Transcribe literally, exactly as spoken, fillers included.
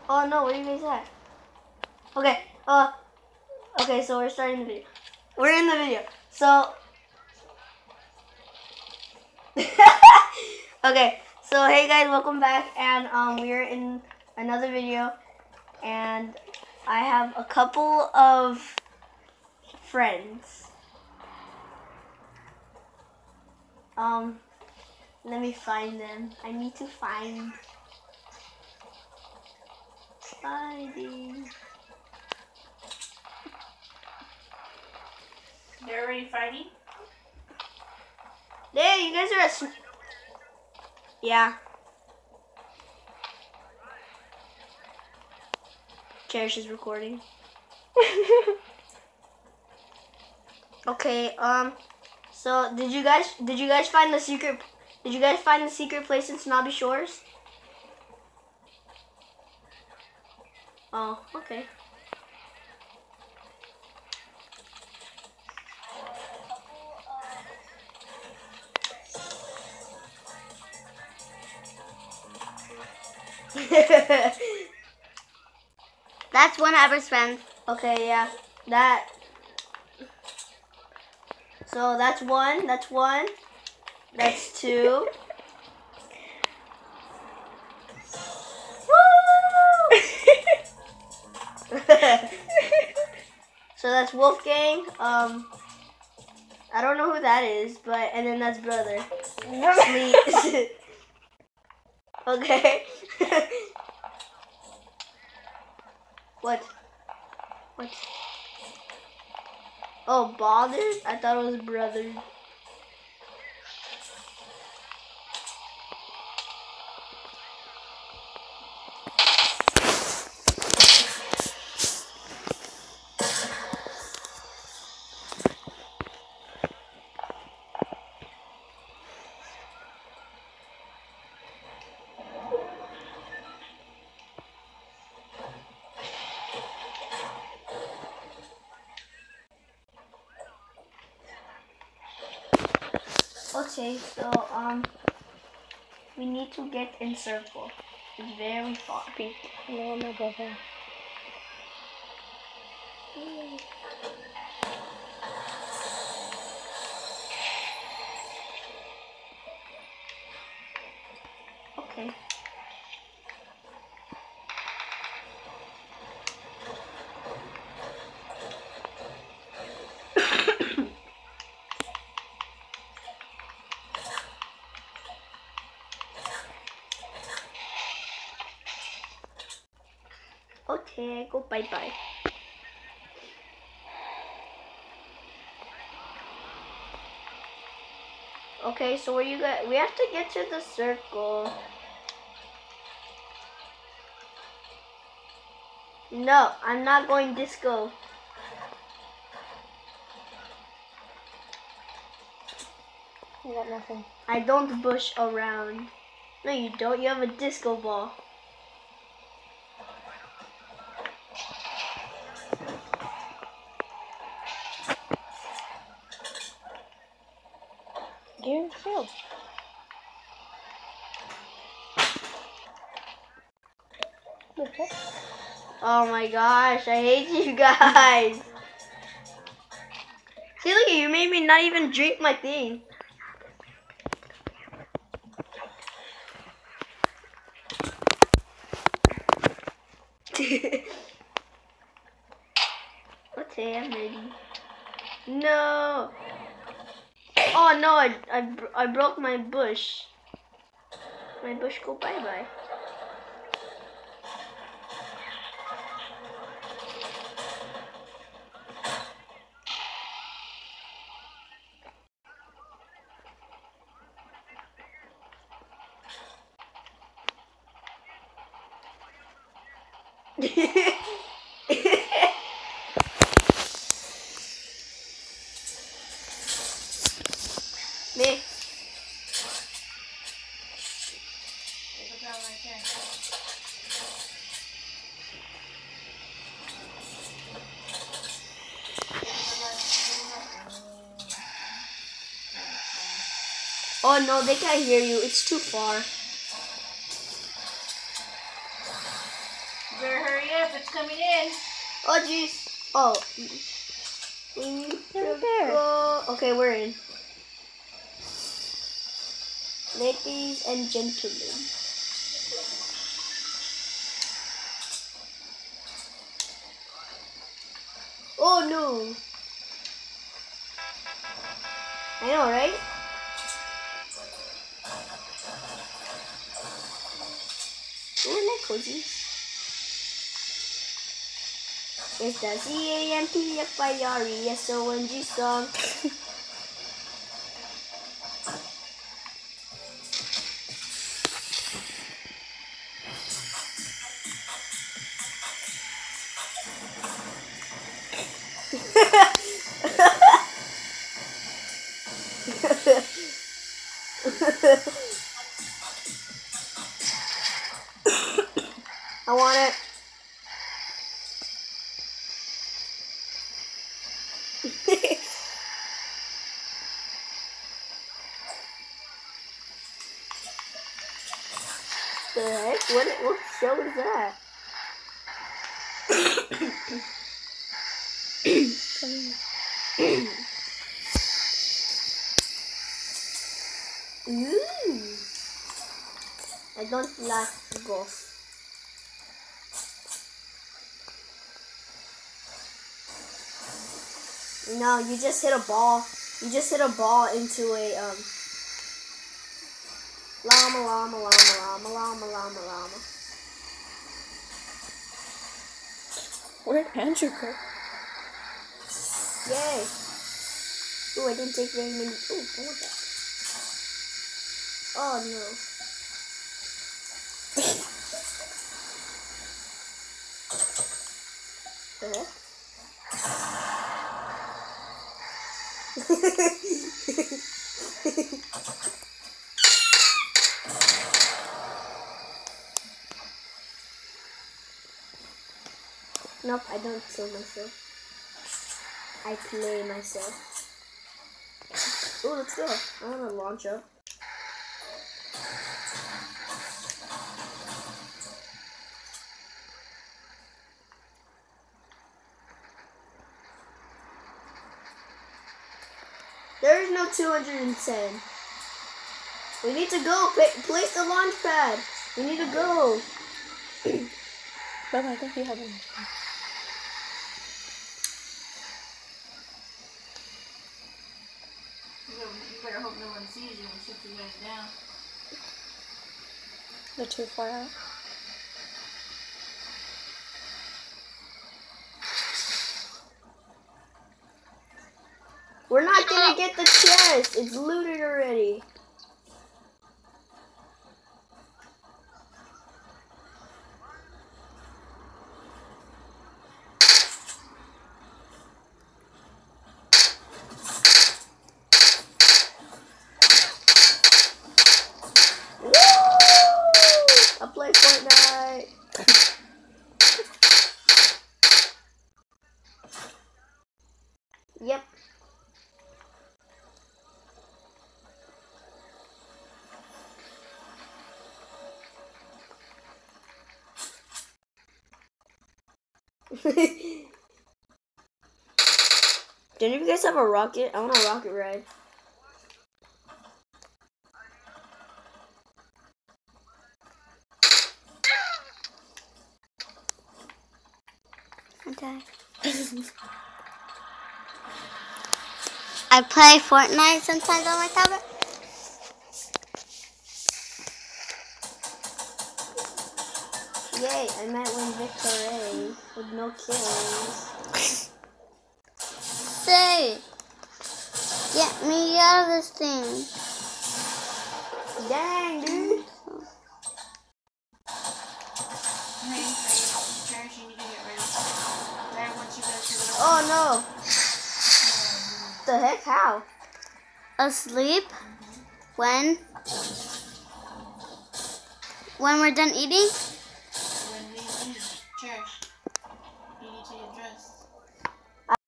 Oh no, where are you guys at? Okay, uh, okay, so we're starting the video. We're in the video. So, okay, so hey guys, welcome back, and um, we're in another video, and I have a couple of friends. Um, let me find them. I need to find. Finding. They're already fighting? There, you guys are at. Sn yeah. Cherish is recording. Okay. Um. So did you guys did you guys find the secret? Did you guys find the secret place in Snobby Shores? Oh, okay. That's one ever spent. Okay, yeah. That. So that's one. That's one. That's two. So that's Wolfgang. Um, I don't know who that is, but and then that's brother. Sleep. Okay. What? What? Oh, bothered? I thought it was brother. Okay, so um, we need to get in circle. It's very far. No, my brother. Okay. Okay, go bye bye. Okay, so where you got? We have to get to the circle. No, I'm not going disco. I got nothing. I don't bush around. No, you don't. You have a disco ball. You too. Okay. Oh my gosh, I hate you guys. See, look at you, made me not even drink my thing. Okay, I'm ready. No. Oh no, I, I, I broke my bush. My bush go bye-bye. Me. Oh no, they can't hear you. It's too far. Better hurry up, it's coming in. Oh jeez. Oh. We need to Right there. go. Okay, we're in. Ladies and gentlemen. Oh no. I know, right? Isn't that cozy? It's the C A M P F I R E S O N G song. I want it. The heck? What, what show is that? Ooh. I don't like golf. No, you just hit a ball. You just hit a ball into a um llama llama llama llama llama llama llama. Where'd Andrew go? Yay! Ooh, I didn't take very many. Ooh, I want that. Oh no. The heck? Nope, I don't kill myself. I play myself. Oh, let's go. I want to launch up. There is no two hundred ten. We need to go. Pa place the launch pad. We need to go. But I think you have one. You better hope no one sees you and shoots you guys down. They're too far out. We're not gonna get the chest. It's looted already. Woo! I play Fortnite. Yep. Do any of you guys have a rocket? I want a rocket ride. Okay. I play Fortnite sometimes on my tablet. Yay, I might win victory with no kills. Say, get me out of this thing. Dang, dude. Hey, parents, you need to get ready. Dad wants you guys to go. Oh no. The heck? How? Asleep? When? When we're done eating?